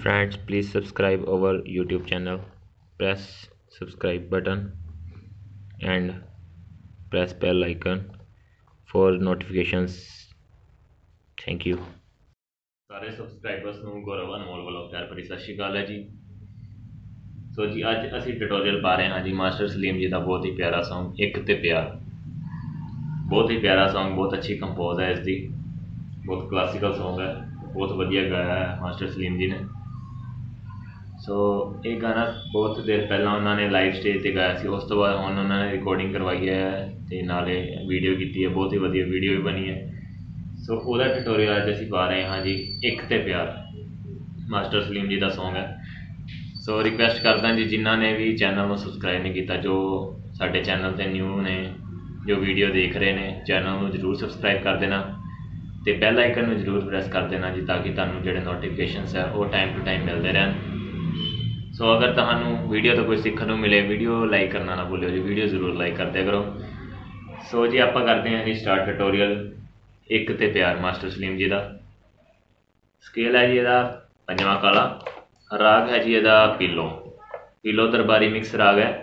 Friends, please subscribe our YouTube channel. Press subscribe button and press bell icon for notifications. Thank you. सारे सबसक्राइबर्स ਨੂੰ ਗੌਰਵ ਅਨਮੋਲ ਵੱਲੋਂ ਪਿਆਰ ਭਰੀ ਸਤਿ ਸ਼੍ਰੀ ਅਕਾਲ ਹੈ ਜੀ। ਸੋ ਜੀ ਅੱਜ ਅਸੀਂ ਟਿਊਟੋਰੀਅਲ ਪਾ ਰਹੇ ਹਾਂ ਜੀ ਮਾਸਟਰ ਸਲੀਮ ਜੀ ਦਾ ਬਹੁਤ ਹੀ ਪਿਆਰਾ ਸੌਂਗ ਇੱਕ ਤੇ ਪਿਆਰ। ਬਹੁਤ ਹੀ ਪਿਆਰਾ ਸੌਂਗ, ਬਹੁਤ ਅੱਛੀ ਕੰਪੋਜ਼ ਹੈ ਇਸ ਦੀ, ਬਹੁਤ ਕਲਾਸੀਕਲ ਸੌਂਗ ਹੈ, ਬਹੁਤ ਵਧੀਆ ਗਾਇਆ ਹੈ ਮਾਸਟਰ ਸਲੀਮ ਜੀ ਨੇ। ਸੋ ਇਹ ਗਾਣਾ ਬਹੁਤ ਦੇਰ ਪਹਿਲਾਂ ਉਹਨਾਂ ਨੇ ਲਾਈਵ ਸਟੇਜ 'ਤੇ ਗਾਇਆ ਸੀ, ਉਸ ਤੋਂ ਬਾਅਦ ਹੁਣ ਉਹਨਾਂ ਨੇ ਰਿਕਾਰਡਿੰਗ ਕਰਵਾਈ ਹੈ ਅਤੇ ਨਾਲੇ ਵੀਡੀਓ ਕੀਤੀ ਹੈ, ਬਹੁਤ ਹੀ ਵਧੀਆ ਵੀਡੀਓ ਵੀ ਬਣੀ ਹੈ। ਸੋ ਉਹਦਾ ਟਿਊਟੋਰੀਅਲ ਅੱਜ ਅਸੀਂ ਪਾ ਰਹੇ ਹਾਂ ਜੀ ਇੱਕ ਤੇ ਪਿਆਰ, ਮਾਸਟਰ ਸਲੀਮ ਜੀ ਦਾ ਸੌਂਗ ਹੈ। ਸੋ ਰਿਕੁਐਸਟ ਕਰਦਾ ਜੀ ਜਿਨ੍ਹਾਂ ਨੇ ਵੀ ਚੈਨਲ ਨੂੰ ਸਬਸਕ੍ਰਾਈਬ ਨਹੀਂ ਕੀਤਾ, ਜੋ ਸਾਡੇ ਚੈਨਲ 'ਤੇ ਨਿਊ ਨੇ, ਜੋ ਵੀਡੀਓ ਦੇਖ ਰਹੇ ਨੇ, ਚੈਨਲ ਨੂੰ ਜ਼ਰੂਰ ਸਬਸਕ੍ਰਾਈਬ ਕਰ ਦੇਣਾ ਅਤੇ ਬੈਲ ਆਈਕਨ ਨੂੰ ਜ਼ਰੂਰ ਪ੍ਰੈਸ ਕਰ ਦੇਣਾ ਜੀ, ਤਾਂ ਕਿ ਤੁਹਾਨੂੰ ਜਿਹੜੇ ਨੋਟੀਫਿਕੇਸ਼ਨਸ ਹੈ ਉਹ ਟਾਈਮ ਟੂ ਟਾਈਮ ਮਿਲਦੇ ਰਹਿਣ। ਸੋ ਅਗਰ ਤੁਹਾਨੂੰ ਵੀਡੀਓ ਤੋਂ ਕੁਝ ਸਿੱਖਣ ਨੂੰ ਮਿਲੇ, ਵੀਡੀਓ ਲਾਈਕ ਕਰਨਾ ਨਾ ਭੁੱਲਿਓ ਜੀ, ਵੀਡੀਓ ਜ਼ਰੂਰ ਲਾਈਕ ਕਰ ਦਿਆ ਕਰੋ। ਸੋ ਜੀ ਆਪਾਂ ਕਰਦੇ ਹਾਂ ਜੀ ਸਟਾਰਟ ਟਿਊਟੋਰੀਅਲ ਇੱਕ ਤੇ ਪਿਆਰ ਮਾਸਟਰ ਸਲੀਮ ਜੀ ਦਾ। ਸਕੇਲ ਹੈ ਜੀ ਇਹਦਾ ਪੰਜਵਾਂ ਕਾਲਾ, ਰਾਗ ਹੈ ਜੀ ਇਹਦਾ ਪੀਲੋ, ਪੀਲੋ ਦਰਬਾਰੀ ਮਿਕਸ ਰਾਗ ਹੈ।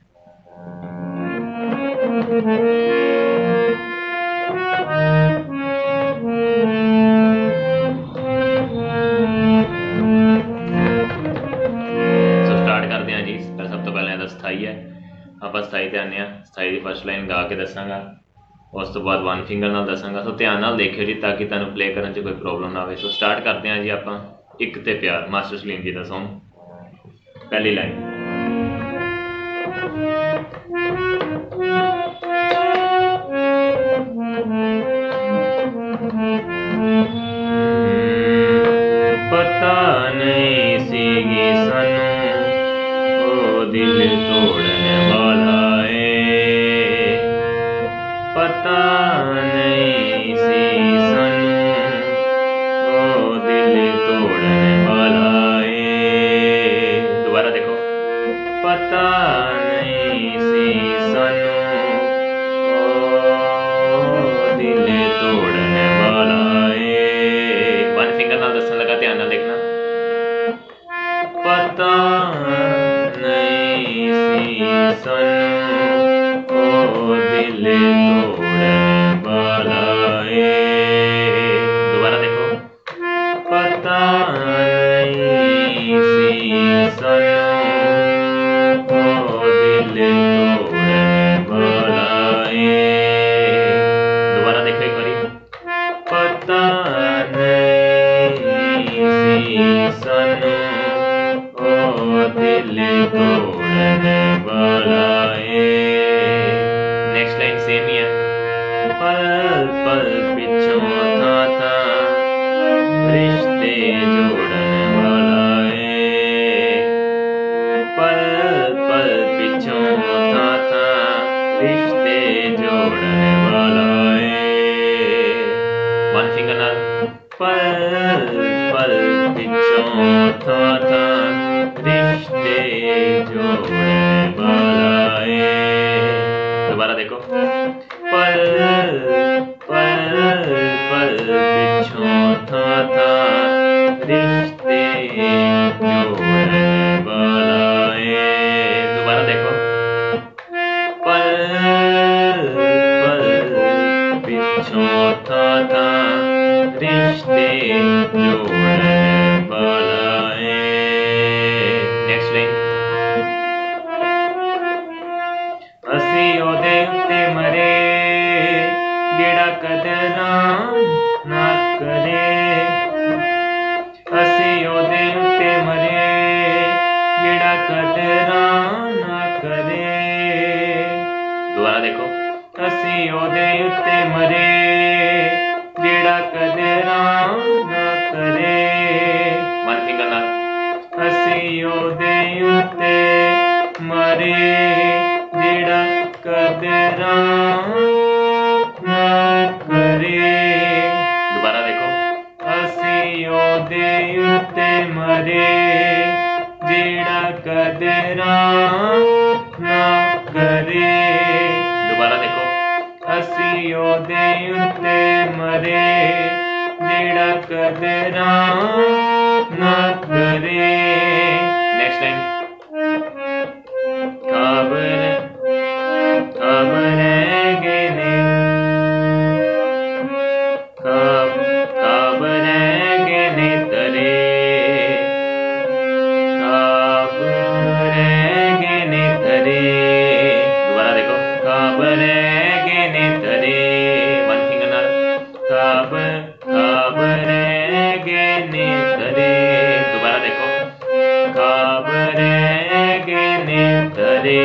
ਸੋ ਸਟਾਰਟ ਕਰਦੇ ਹਾਂ ਜੀ। ਸਭ ਤੋਂ ਪਹਿਲਾਂ ਇਹਦਾ ਸਥਾਈ ਹੈ, ਆਪਾਂ ਸਥਾਈ ਤੇ ਆਉਂਦੇ ਹਾਂ। ਸਥਾਈ ਦੀ ਫਸਟ ਲਾਈਨ ਗਾ ਕੇ ਦੱਸਾਂਗਾ, ਉਸ ਤੋਂ ਬਾਅਦ ਵਨ ਫਿੰਗਰ ਨਾਲ ਦੱਸਾਂਗਾ। ਸੋ ਧਿਆਨ ਨਾਲ ਦੇਖਿਓ ਜੀ, ਤਾਂ ਕਿ ਤੁਹਾਨੂੰ ਪਲੇ ਕਰਨ 'ਚ ਕੋਈ ਪ੍ਰੋਬਲਮ ਨਾ ਆਵੇ। ਸੋ ਸਟਾਰਟ ਕਰਦੇ ਹਾਂ ਜੀ ਆਪਾਂ ਇੱਕ ਤੇ ਪਿਆਰ ਮਾਸਟਰ ਸਲੀਮ ਜੀ ਦਾ ਸੌਂਗ। ਪਹਿਲੀ ਲਾਈਨ ਪਤਾ ਨਹੀਂ ਸੀਗੀ ਸਾਨੂੰ ਉਹ ਦਿਲ ਤੋੜਨ ਵਾਲਾ ਏ, ਪਤਾ ਨਹੀਂ ਸੀ ਸਾਨੂੰ ਉਹ ਦਿਲ ਤੋੜਨ ਵਾਲਾ ਏ। ਦੁਬਾਰਾ ਦੇਖੋ, ਪਤਾ ਨਹੀਂ ਸੀ ਸਾਨੂੰ ਉਹ ਦਿਲ ਤੋੜਨ ਵਾਲਾ ਏ। ਵਨ ਫਿੰਗਰ ਨਾਲ ਦੱਸਣ ਲੱਗਾ, ਧਿਆਨ ਨਾਲ ਦੇਖਣਾ। ਪਤਾ ਨਹੀਂ ਸੀ ਸਾਨੂੰ ਉਹ ਦਿਲ ਤੋੜਨ ਵਾਲਾ ਏ। ਦੁਬਾਰਾ ਦੇਖੋ, ਪਤਾ ਨਹੀਂ ਸੀ ਸਾਨੂੰ ਉਹ ਦਿਲ ਤੋੜਨ ਵਾਲਾ ਏ। ਦੁਬਾਰਾ ਦੇਖੋ ਇੱਕ ਵਾਰੀ, ਪਤਾ ਨਹੀਂ ਸੀ ਸਾਨੂੰ ਉਹ ਦਿਲ ਤੋੜਨ ਵਾਲਾ ਏ। ਨੈਕਸਟ ਲਾਈਨ ਸੇਮ ਹੀ ਹੈ, ਪਲ ਪਲ ਪਿੱਛੋਂ ਥਾਂ ਥਾਂ ਰਿਸ਼ਤੇ ਜੋੜਨ ਵਾਲਾ ਏ, ਪਲ ਪਲ ਪਿੱਛੋਂ ਥਾਂ ਥਾਂ ਰਿਸ਼ਤੇ ਜੋੜਨ ਵਾਲਾ ਏ। ਵਨ ਫਿੰਗਰ ਨਾਲ, ਪਲ ਪਲ ਪਿੱਛੋਂ ਥਾਂ ਥਾਂ ਰਿਸ਼ਤੇ ਜੋੜਨ ਵਾਲਾ ਏ। ਦੁਬਾਰਾ ਦੇਖੋ, ਪਲ ਪਲ ਪਲ ਪਿੱਛੋਂ ਥਾਂ ਥਾਂ ਰਿਸ਼ਤੇ रे। नेक्स्ट लाइन खबर खबरेंगे खबरेंगे तरे खबरेंगे तरे। दोबारा देखो खबरेंगे तरे वन फिंगर नाल खबरेंगे तरे। दोबारा देखो खबरेंगे तरे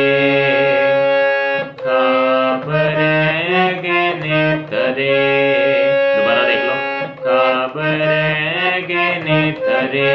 खबरेंगे तरे। दोबारा देख लो खबरेंगे तरे।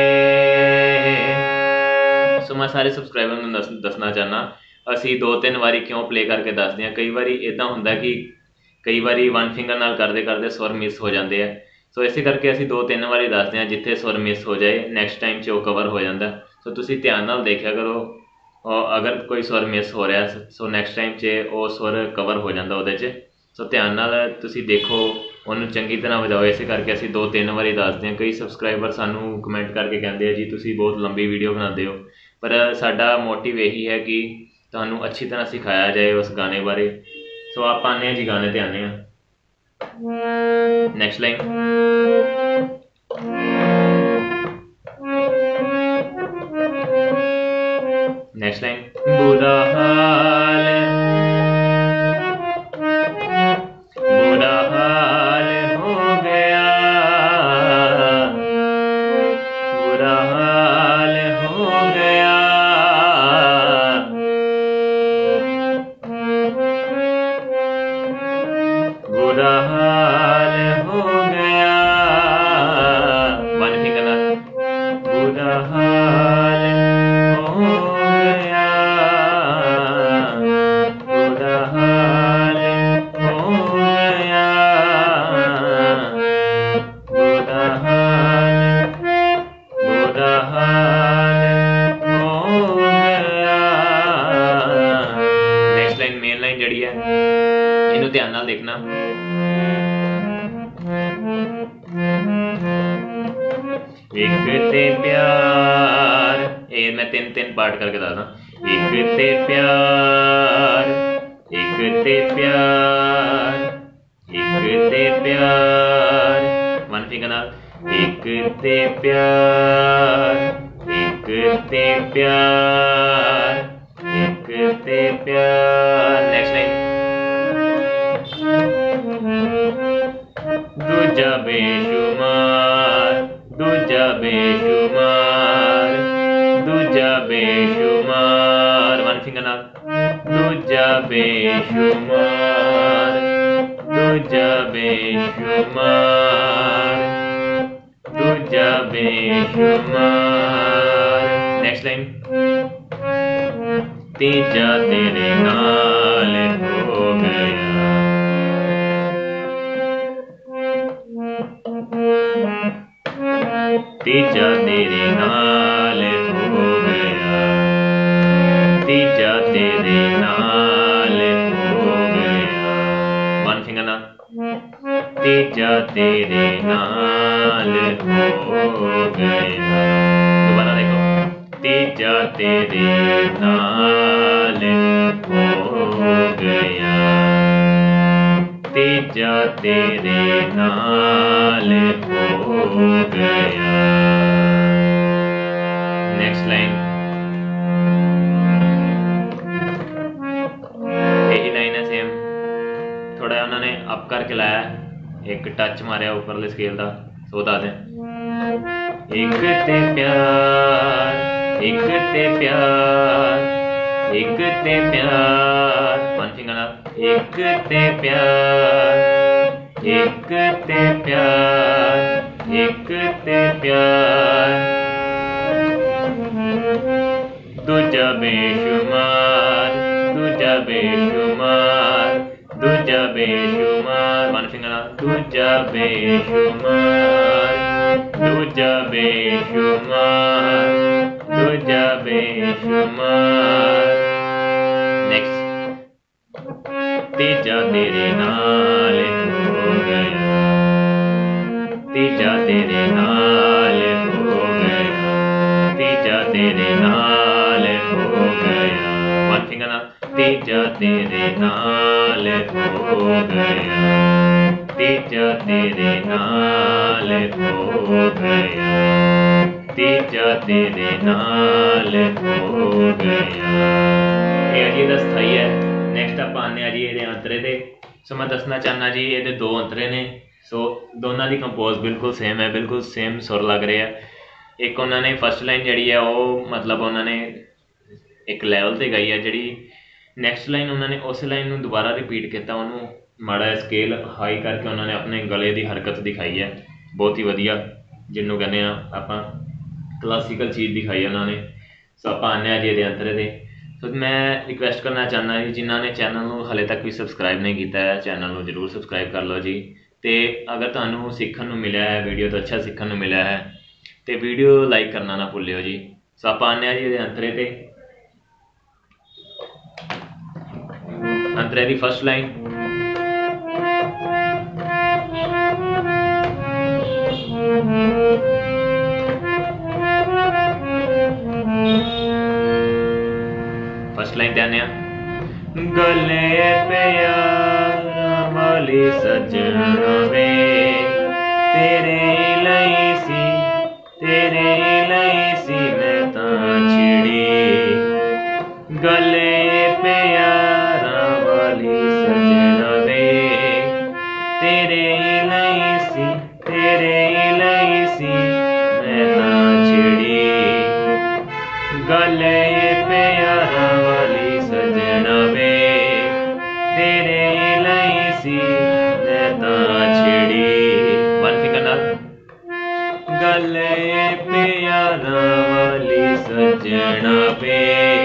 सो मैं सारे सबसक्राइबर ਨੂੰ ਦੱਸਣਾ ਚਾਹਨਾ ਅਸੀਂ 2-3 ਵਾਰੀ ਕਿਉਂ ਪਲੇ ਕਰਕੇ ਦੱਸਦੇ ਹਾਂ। ਕਈ ਵਾਰੀ ਇਦਾਂ ਹੁੰਦਾ ਕਿ ਕਈ ਵਾਰੀ ਵਨ ਫਿੰਗਰ ਨਾਲ ਕਰਦੇ ਕਰਦੇ ਸੁਰ ਮਿਸ ਹੋ ਜਾਂਦੇ ਆ। ਸੋ ਇਸੇ ਕਰਕੇ ਅਸੀਂ 2-3 ਵਾਰੀ ਦੱਸਦੇ ਹਾਂ, ਜਿੱਥੇ ਸੁਰ ਮਿਸ ਹੋ ਜਾਏ ਨੈਕਸਟ ਟਾਈਮ 'ਚ ਉਹ ਕਵਰ ਹੋ ਜਾਂਦਾ। ਸੋ ਤੁਸੀਂ ਧਿਆਨ ਨਾਲ ਦੇਖਿਆ ਕਰੋ, ਅਗਰ ਕੋਈ ਸੁਰ ਮਿਸ ਹੋ ਰਿਹਾ ਸੋ ਨੈਕਸਟ ਟਾਈਮ 'ਚ ਉਹ ਸੁਰ ਕਵਰ ਹੋ ਜਾਂਦਾ ਉਹਦੇ 'ਚ। ਸੋ ਧਿਆਨ ਨਾਲ ਤੁਸੀਂ ਦੇਖੋ, ਉਹਨੂੰ ਚੰਗੀ ਤਰ੍ਹਾਂ ਵਜਾਓ। ਇਸੇ ਕਰਕੇ ਅਸੀਂ 2-3 ਵਾਰੀ ਦੱਸਦੇ ਹਾਂ। ਕਈ ਸਬਸਕ੍ਰਾਈਬਰ ਸਾਨੂੰ ਕਮੈਂਟ ਕਰਕੇ ਕਹਿੰਦੇ ਆ ਜੀ ਤੁਸੀਂ ਬਹੁਤ ਲੰਬੀ ਵੀਡੀਓ ਬਣਾਉਂਦੇ ਹੋ, ਪਰ ਸਾਡਾ ਮੋਟਿਵ ਇਹੀ ਹੈ ਕਿ ਤੁਹਾਨੂੰ ਅੱਛੀ ਤਰ੍ਹਾਂ ਸਿਖਾਇਆ ਜਾਏ ਉਸ ਗਾਣੇ ਬਾਰੇ। ਸੋ ਆਪਾਂ ਆਉਂਦੇ ਹਾਂ ਜੀ ਗਾਣੇ ਤੇ ਆਉਂਦੇ ਹਾਂ। ਨੈਕਸਟ ਲਾਈਨ नेक्स्ट लाइन बुरा हाल हो गया बुरा हाल हो गया बुरा हाल हो गया वन फिंगर बुरा हाल हो गया बुरा हाल हो गया बुरा हाल हो गया। नेक्स्ट लाइन मेन लाइन जड़ी है, इनू ध्यान नाल देखना। एक ते प्यार, ये मैं 3-3 पार्ट करके दसदा। एक ते प्यार एक ते प्यार एक ते प्यार वन फिंगर नाल एक ते प्यार एक ते प्यार एक ते प्यार। नेक्स्ट लाइन दूजा बेशुमार दूजा बेशुमार दूजा बेशुमार वन फिंगर नाल दूजा बेशुमार दूजा बेशुमार दूजा बेशुमार। नेक्स्ट लाइन तीजा तेरे नाल हो गया तीजा तेरे नाल हो गया तीजा तेरे नाल हो गया वन फिंगर नाल तीजा तेरे नाल हो गया। दोबारा देखो तीजा तेरे नाल हो गया तीजा तेरे नाल हो गया। नेक्स्ट लाइन यही लाइन है सेम, थोड़ा उन्होंने अप करके लाया, एक टच मारिया ऊपरले स्केल का। सो बता दें एक ते प्यार एक ते प्यार एक ते प्यार वन फिंगर नाल एक ते प्यार एक ते प्यार एक ते प्यार दूजा बेशुमार दूजा बेशुमार दूजा बेशुमार वन फिंगर नाल दूजा बेशुमार दूजा बेशुमार दूजा बेशुमार। नेक्स्ट तीजा तेरे नाल हो गया तीजा तेरे नाल हो गया तेरे नाल हो गया, तीजा तेरे नाल हो गया, तीजा तेरे नाल हो गया। ये जी दा स्थाई है। नैक्सट आप आने जी ये अंतरे दे। सो मैं दसना चाहना जी ये दो अंतरे ने। सो दोनों की कंपोज बिल्कुल सेम है, बिल्कुल सेम सुर लग रहे हैं। एक उन्होंने फर्स्ट लाइन जी है वो मतलब उन्होंने एक लैवल से गाई है, जी नैक्सट लाइन उन्होंने उस लाइन में दोबारा रिपीट किया, उन्होंने माड़ा स्केल हाई करके उन्होंने अपने गले की हरकत दिखाई है, बहुत ही वधिया जिन्हों कहने आप क्लासिकल चीज़ दिखाई है उन्होंने। सो आप आने जी ये अंतरे दे। तो मैं रिक्वेस्ट करना चाहना जी जिन्होंने चैनल को हले तक भी सबसक्राइब नहीं किया है, चैनल को जरूर सबसक्राइब कर लो जी। तो अगर तुहानू सीखण नूं मिला है, वीडियो तो अच्छा सीखण नूं मिला है, तो वीडियो लाइक करना ना भुल्लियो जी। सो आप आने जी ये अंतरे ते। अंतरे की फर्स्ट लाइन ध्यान गले प्यारा वाली सजना वे तेरे लईसी मैं तां छिड़ी, गले प्यारा वाली सजना वे तेरे लईसी मैं तां छिड़ी, गले प्यारा वाली सजना वे तेरे लईसी मैं तां छिड़ी। वन फिंगर नाल गले प्यारा वाली सजना वे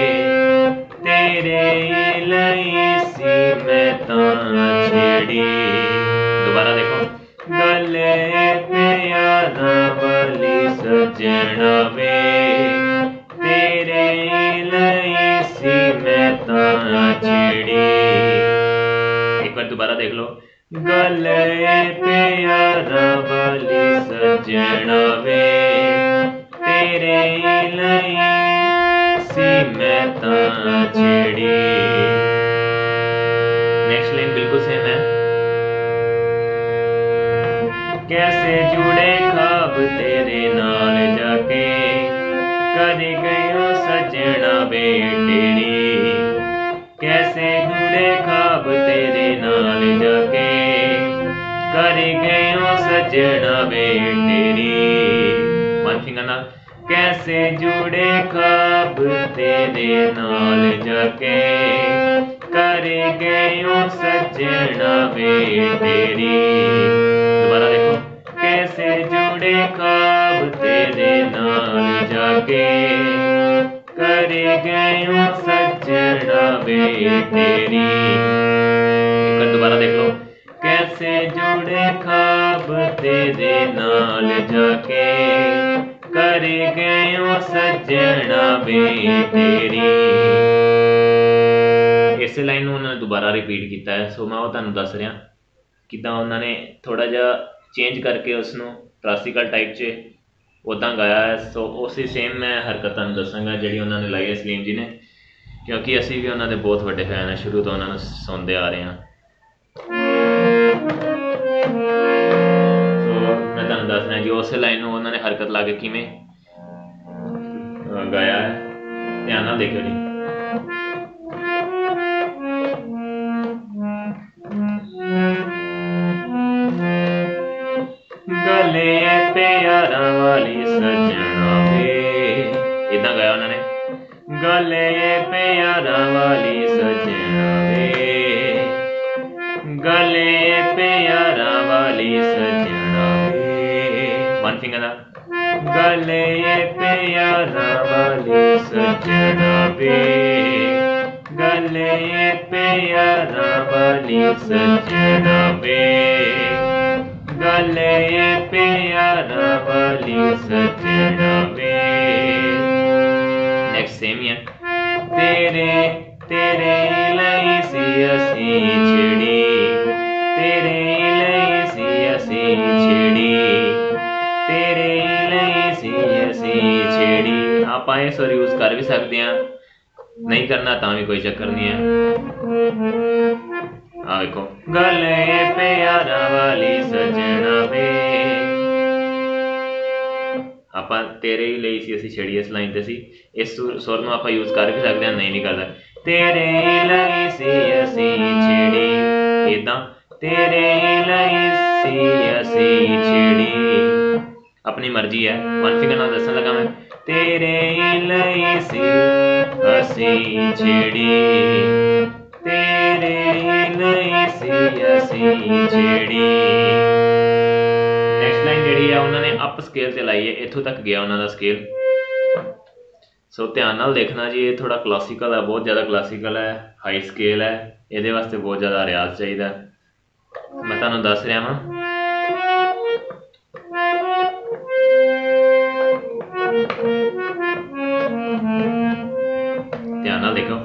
तेरे लईसी मैं तां छिड़ी। दोबारा देखो गले प्यारा वाली सजना वे तेरे लईसी मैं तां छिड़ी। एक बार दोबारा देख लो गले प्यारा वाली सजना वे तेरे लईसी मैं तां छिड़ी। नेक्स्ट लाइन बिल्कुल सेम है। कैसे जुड़े ख्वाब तेरे नाल जाके कर गयो सजना वे तेरी, कैसे जुड़े ख्वाब तेरे नाल जाके कर गयो सजना वे तेरी। वन फिंगर नाल कैसे जुड़े ख्वाब तेरे नाल जाके कर गयो सजना वे तेरी। दोबारा देखो कैसे जुड़े ख्वाब तेरे नाल जाके कर गयो सजना वे तेरी। एक बार दोबारा देख लो कैसे जुड़े ख्वाब तेरे नाल जाके कर गयो सजना वे तेरी। इस लाइन उन्होंने दोबारा रिपीट किया है। सो मैं वो तुहानू दस रहा किदां उन्होंने थोड़ा जिहा चेंज करके उसनों क्लासिकल टाइप च उदा गाया है। सो उसी सेम मैं हरकत तुहानू दसांगा जी उन्होंने लाई है सलीम जी ने, क्योंकि असी भी उन्होंने बहुत बड़े फैन हैं, शुरू तो उन्होंने सुनते आ रहे हैं। सो मैं तुहानू दस रहा जी उस लाइन उन्होंने हरकत ला के किवें गाया है, ध्यान नाल देखियो जी। गले प्यारा वाली सजना वे, इदा गाया उन्होंने गले प्यारा वाली सजना वे, गले प्यारा वाली सजना वे। वन फिंगर गले प्यारा वाली सजना वे, गले प्यारा वाली सजना वे, गले प्यारा वाली सजना वे। नेक्स्ट सेम ही है। तेरे लईसी असी छिड़ी, तेरे लईसी असी छिड़ी, तेरे लईसी असी छिड़ी। आप आए सुर यूज कर भी सकते हैं, नहीं करना तां भी कोई चक्कर नहीं है। आ देखो गले प्यारा वाली सजना वे ਆਪਾਂ तेरे ही ਲਈ ਸੀ ਅਸੀਂ ਛੇੜੀ ਇਸ ਲਾਈਨ ਤੇ ਸੀ। ਇਸ ਸੁਰ ਨੂੰ ਆਪਾਂ ਯੂਜ਼ ਕਰ ਵੀ ਸਕਦੇ ਹਾਂ, ਨਹੀਂ ਵੀ ਕਰਦਾ। तेरे ਲਈ ਸੀ ਅਸੀਂ ਛੇੜੀ ਇਦਾਂ तेरे ਲਈ ਸੀ ਅਸੀਂ ਛੇੜੀ अपनी मर्जी है। वन फिंगर नाल दसन लगा मैं तेरे ਲਈ ਸੀ ਅਸੀਂ ਛੇੜੀ तेरे ਲਈ ਸੀ ਅਸੀਂ ਛੇੜੀ। ਨੈਕਸਟ ਲਾਈਨ ਜਿਹੜੀ ਹੈ ਉਹਨਾਂ ਨੇ ਅਪ ਸਕੇਲ ਤੇ ਲਾਈ ਹੈ, ਇੱਥੋਂ ਤੱਕ ਗਿਆ ਉਹਨਾਂ ਦਾ ਸਕੇਲ। ਸੋ ਧਿਆਨ ਨਾਲ ਦੇਖਣਾ ਜੀ, ਇਹ ਥੋੜਾ ਕਲਾਸੀਕਲ ਹੈ, ਬਹੁਤ ਜ਼ਿਆਦਾ ਕਲਾਸੀਕਲ ਹੈ, ਹਾਈ ਸਕੇਲ ਹੈ, ਇਹਦੇ ਵਾਸਤੇ ਬਹੁਤ ਜ਼ਿਆਦਾ ਰਿਆਜ਼ ਚਾਹੀਦਾ। ਮੈਂ ਤੁਹਾਨੂੰ ਦੱਸ ਰਿਹਾ ਵਾਂ। ध्यान नाल देखो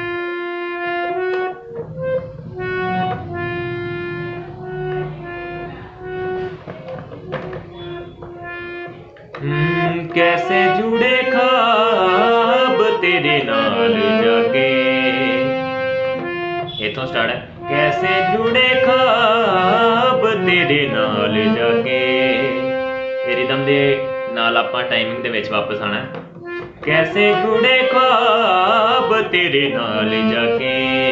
कैसे जुड़े ख्वाब तेरे नाल जाके, इथों स्टार्ट है। कैसे जुड़े ख्वाब तेरे नाल जाके, रिदम दे नाल आपां टाइमिंग दे विच वापस आना है। कैसे जुड़े ख्वाब तेरे नाल जाके,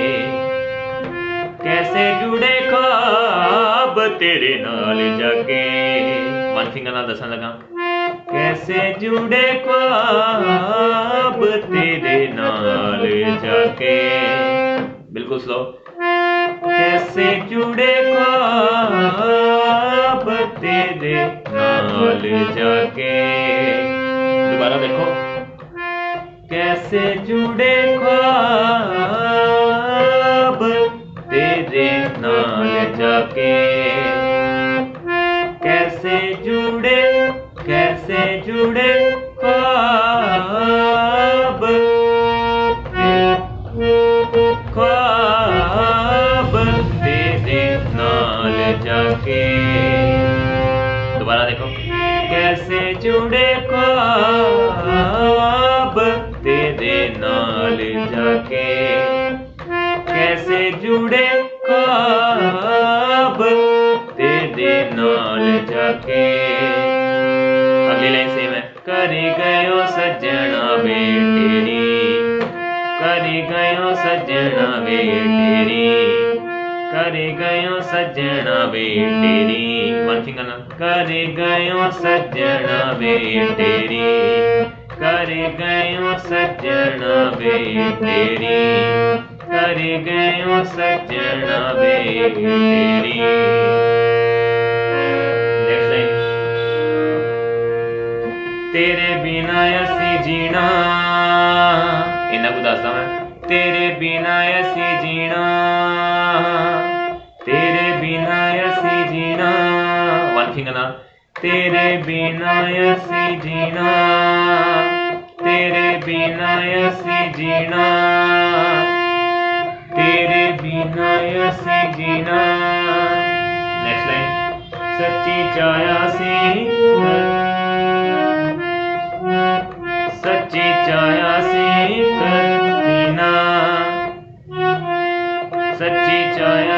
कैसे जुड़े ख्वाब तेरे नाल जाके। वन फिंगर नाल दसन लगा कैसे जुड़े ख्वाब तेरे नाल जाके, बिल्कुल स्लो। कैसे जुड़े ख्वाब तेरे नाल जाके, दोबारा देखो। कैसे जुड़े ख्वाब तेरे नाल जाके, कैसे जुड़े ख्वाब तेरे नाल जाके। दोबारा देखो। कैसे जुड़े ख्वाब तेरे नाल जाके, कैसे जुड़े ख्वाब तेरे नाल जाके। अगली लाइन सेम है। करी गयो सजना वे तेरी, करी गयो सजना वे तेरी, करी गयो सजना वे तेरी। वन फिंगर ना। करी गयो सजना वे तेरी, करी गयो सजना वे तेरी, करी गयो सजना वे तेरी। Next line. तेरे बिना असी जीना, इन्ना को दसदा मैं। तेरे बिना असी जीना, तेरे बिना असी जीना। वन फिंगर ना। तेरे बिना असी जीना, तेरे बिना असी जीना, तेरे बिना असी जीना। Next line. सच्ची चाया सी, सच्ची चाया सी कदीना, सच्ची चाया,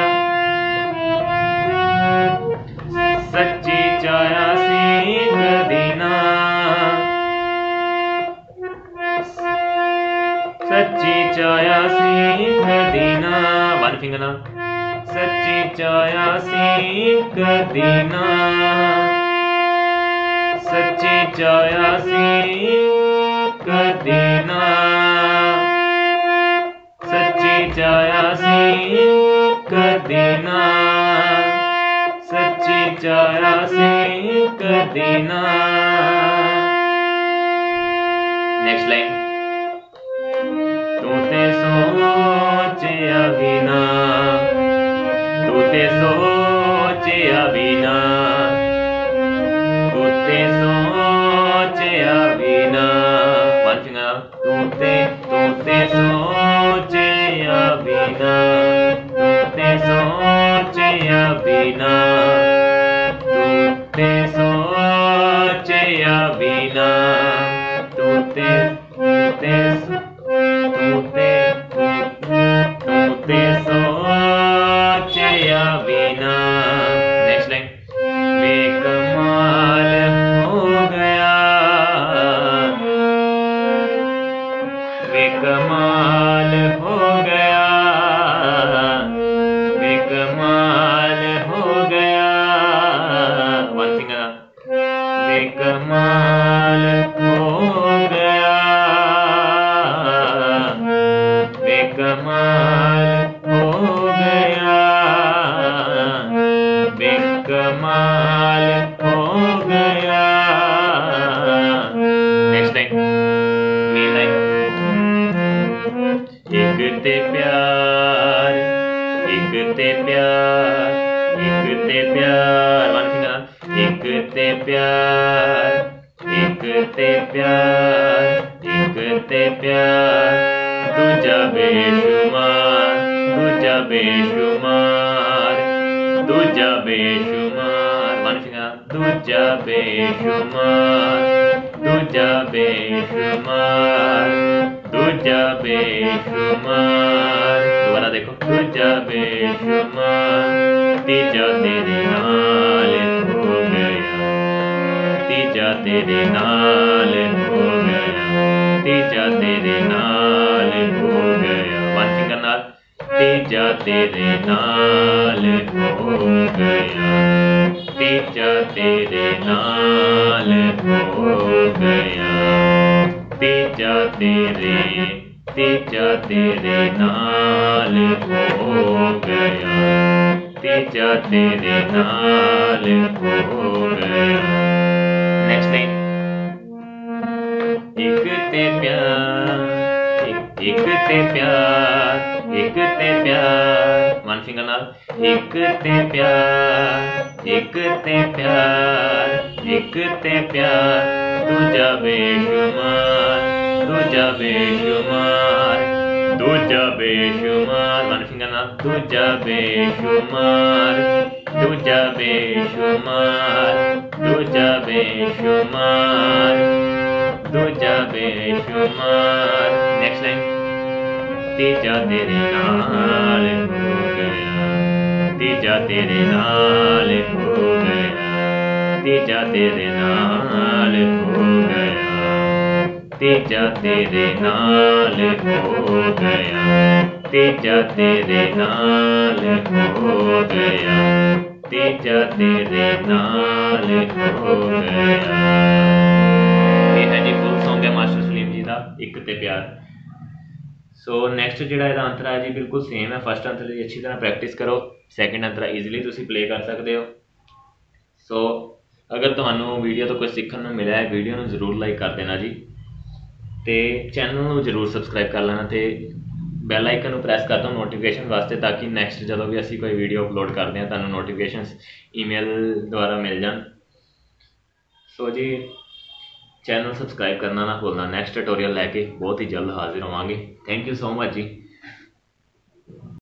सच्ची चाया सी कदीना, सच्ची चाया सी कदीना। वन फिंगर ना। सच्ची चाया सी कदीना, सच्ची चाया सी कदीना, सच्ची चाया सी कदीना, सच्ची चाया सी कदीना। Next line. तू ते सोचिया बिना, तू ते सोचिया बिना, तू ते सोचिया बिना। One finger. तू ते सोचिया बिना, तू ते सोचिया बिना, तू ते सोचिया बिना, तू ते ते प्यार, एक ते प्यार, एक ते प्यार, वन फिंगर, एक ते प्यार, एक ते प्यार, एक ते प्यार, दूजा बेशुमार, दूजा बेशुमार, दूजा बेशुमार, वन फिंगर, दूजा बेशुमार, दूजा बेशुमार, दूजा बेशुमार, दोबारा देखो, दूजा बेशुमार, तीजा तेरे नाल हो गया, तीजा तेरे नाल हो गया, तीजा तेरे नाल हो गया, वन फिंगर नाल, तीजा तेरे नाल हो गया, तीजा तेरे नाल हो गया, तीजा तेरे नाल हो गया, तीजा तेरे नाल हो गया। नेक्स्ट लाइन, एक ते प्यार, एक ते प्यार, एक ते प्यार, वन फिंगर नाल, एक ते प्यार, एक ते प्यार, एक ते प्यार, दूजा बेशुमार, दूजा बेशुमार, दूजा बेशुमार, वन फिंगर नाल, दूजा बेशुमार, दूजा बेशुमार, दूजा बेशुमार, दूजा बेशुमार। नेक्स्ट लाइन, तीजा तेरे नाल हो गया, तीजा तेरे नाल हो गया, तीजा तेरे नाल हो गया, तीजा तेरे नाल हो गया, तीजा तेरे नाल हो गया, तीजा तेरे नाल हो गया। ਇਹ ਹੈ ਜੀ ਫੁੱਲ ਸੌਂਗ ਹੈ ਮਾਸਟਰ ਸਲੀਮ ਜੀ ਦਾ ਇੱਕ ਤੇ ਪਿਆਰ। ਸੋ ਨੈਕਸਟ ਜਿਹੜਾ ਇਹਦਾ ਅੰਤਰਾ ਹੈ ਜੀ ਬਿਲਕੁਲ ਸੇਮ ਹੈ। ਫਸਟ ਅੰਤਰਾ ਦੀ ਅੱਛੀ ਤਰ੍ਹਾਂ ਪ੍ਰੈਕਟਿਸ ਕਰੋ, ਸੈਕਿੰਡ ਅੰਤਰਾ ਈਜ਼ੀਲੀ ਤੁਸੀਂ ਪਲੇ ਕਰ ਸਕਦੇ ਹੋ। ਸੋ ਅਗਰ ਤੁਹਾਨੂੰ ਵੀਡੀਓ ਤੋਂ ਕੁਝ ਸਿੱਖਣ ਨੂੰ ਮਿਲਿਆ ਹੈ, ਵੀਡੀਓ ਨੂੰ ਜ਼ਰੂਰ ਲਾਈਕ ਕਰ ਦੇਣਾ ਜੀ, ਅਤੇ ਚੈਨਲ ਨੂੰ ਜ਼ਰੂਰ ਸਬਸਕ੍ਰਾਈਬ ਕਰ ਲੈਣਾ ਅਤੇ ਬੈਲ ਆਈਕਨ ਨੂੰ ਪ੍ਰੈਸ ਕਰ ਦਿਓ ਨੋਟੀਫਿਕੇਸ਼ਨ ਵਾਸਤੇ, ਤਾਂ ਕਿ ਨੈਕਸਟ ਜਦੋਂ ਵੀ ਅਸੀਂ ਕੋਈ ਵੀਡੀਓ ਅਪਲੋਡ ਕਰਦੇ ਹਾਂ ਤੁਹਾਨੂੰ ਨੋਟੀਫਿਕੇਸ਼ਨਸ ਈਮੇਲ ਦੁਆਰਾ ਮਿਲ ਜਾਣ। ਸੋ ਜੀ ਚੈਨਲ ਸਬਸਕ੍ਰਾਈਬ ਕਰਨਾ ਨਾ ਭੁੱਲਣਾ। ਨੈਕਸਟ ਟਿਊਟੋਰੀਅਲ ਲੈ ਕੇ ਬਹੁਤ ਹੀ ਜਲਦ ਹਾਜ਼ਰ ਹੋਵਾਂਗੇ। ਥੈਂਕ ਯੂ ਸੋ ਮਚ ਜੀ।